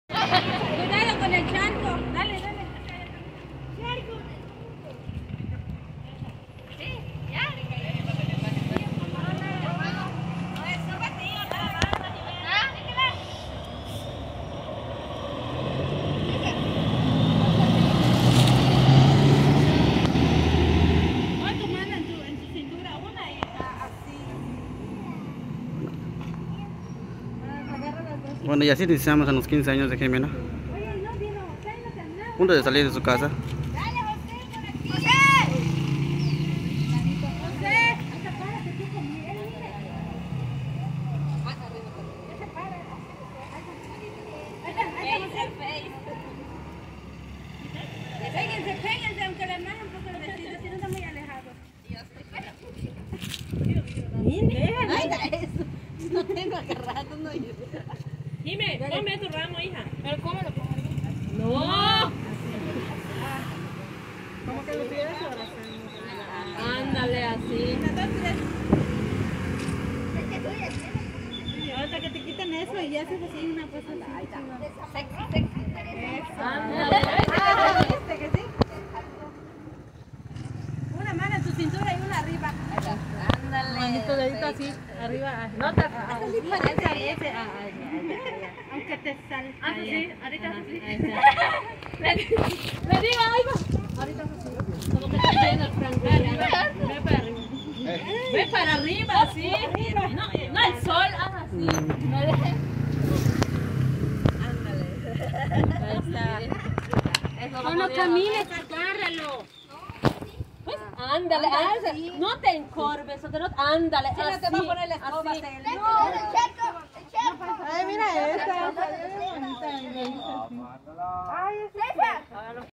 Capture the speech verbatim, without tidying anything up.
Cuidado con el charco. Dale, dale. Charco. Sí, ya. Bueno, y así iniciamos en los quince años de Jimena. Punto de salir de su casa. Péguense, péguense, aunque la imagen un poco el vestido, si no está muy alejado. Ay, eso. No tengo agarrado, no. Jimé, come tu ramo, hija. Pero cómelo, cómelo. No. ¿Cómo que lo pides ahora? Ándale, así. Ahorita que te quiten eso y ya haces así una cosa así. Ándale. Una mano en tu cintura y una arriba. Ándale. Manito dedito así, arriba. No te aunque te salga. Ah, sí, ahorita así. Le digo, ahí va. Ahorita así. Como que te viene el franco. Ve para arriba. Ve para arriba, sí. No, no el sol, haz así. No dejes. Ándale. Ahí está. No, no camines, agárralo. Pues ándale, ándale. No te encorves, ándale, así. No te va a poner la escoba. Ay, mira esta. Ay, es esa.